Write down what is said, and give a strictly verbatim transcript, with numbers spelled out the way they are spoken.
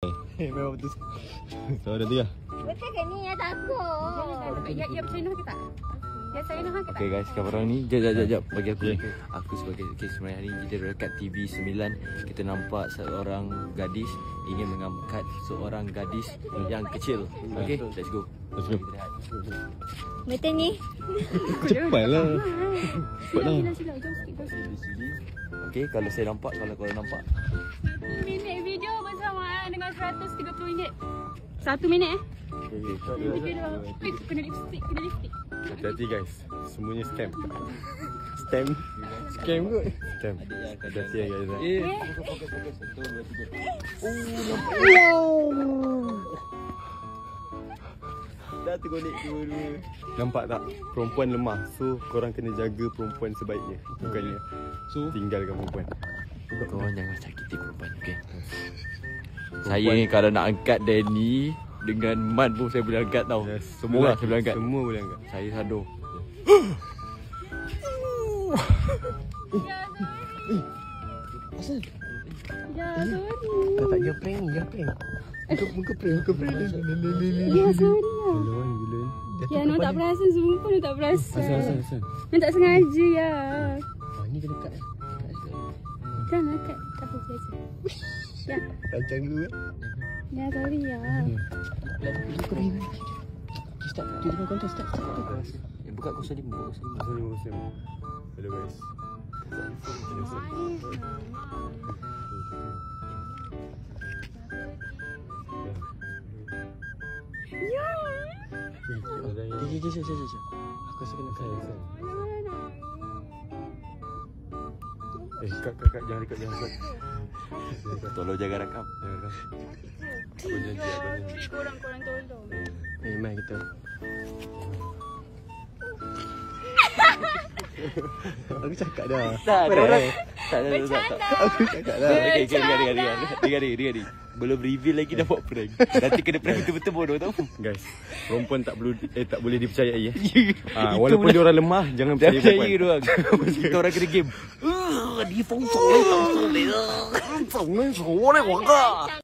Memang betul. So ada dia. Betul ke ni? Ya takut. Ya, ya macam mana kita? Ya saya nak kita. Okay guys, sekarang ni jap jap jap jap bagi aku. Aku sebagai okay, sebenarnya hari ni kita dekat T V sembilan, kita nampak seorang gadis ingin mengangkat seorang gadis yang kecil. Okay, let's go. Let's go. Betul ni? Cepatlah. Cepatlah. Sila sila jom sikit jom sikit. Okay, kalau saya nampak, kalau korang nampak. Satu minit video bersamaan dengan seratus tiga puluh ringgit. Satu minit eh. Okay, Video dah. Wait, kena lipstick, kena lipstick. Hati-hati guys. Semuanya scam. Scam. Scam kot. Scam. Hati-hati ya guys. Eh, fokus fokus. Satu, dua, tiga. Dah tergolek dua-dua. Nampak tak? Perempuan lemah. So korang kena jaga perempuan sebaiknya. Bukannya so tinggalkan perempuan. Korang jangan sakiti perempuan, okay? Saya ni kalau nak angkat Danny dengan Man pun saya boleh angkat tau. Yes. Semua lah saya boleh angkat. Semua boleh angkat. Saya sado. Asal? Ya, sorry. Tak tak dia prank ni, dia prank. Muka muka prank, muka prank. Ya, sorry lah. Bulan bulan. Ya, Noh tak perasan. Sumpah Noh tak perasan. Asal asal asal. Noh tak sengaja ya. Ah ni kena kat. Jangan kat. Tak apa saja. Ya. Rancang dulu eh. Ya, sorry ya. Start. Dia dengan konten start. Eh, buka kosong lima, buka kosong lima. Asal ni musim. Hello guys. Ya. Jom jom jom jom. Aku rasa kena kaya. Eh, kak, kak, kak, jangan record, jangan record. Tolong jaga rakam. Jangan record. Aku janji, aku janji. Korang-korang tolong. Eh, mai kita. Aku cakap dah. Tak, Apa tak, dah? tak, tak, tak, tak. Aku cakap dah. Okay, okay, dengar, dengar, dengar, dengar, dengar, dengar, dengar. Belum reveal lagi dah buat prank. Nanti kena prank betul-betul bodoh tau. Guys, perempuan tak perlu eh tak boleh dipercayai eh. Ah, Itu walaupun pula. dia orang lemah, jangan Jangan percaya percaya perempuan. dia orang. Kita orang kena game. Uh, di fong soi, fong soi. Fong soi,